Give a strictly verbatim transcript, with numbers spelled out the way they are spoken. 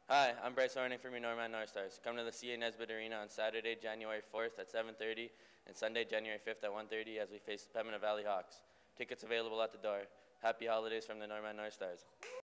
Hi, I'm Bryce Horning from your Norman Northstars. Come to the C A Nesbitt Arena on Saturday, January fourth at seven thirty and Sunday, January fifth at one thirty as we face the Pembina Valley Hawks. Tickets available at the door. Happy holidays from the Norman Northstars.